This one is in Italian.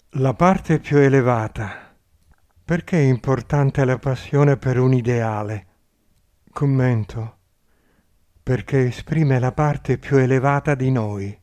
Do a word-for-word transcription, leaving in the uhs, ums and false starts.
La parte più elevata. Perché è importante la passione per un ideale? Commento. Perché esprime la parte più elevata di noi.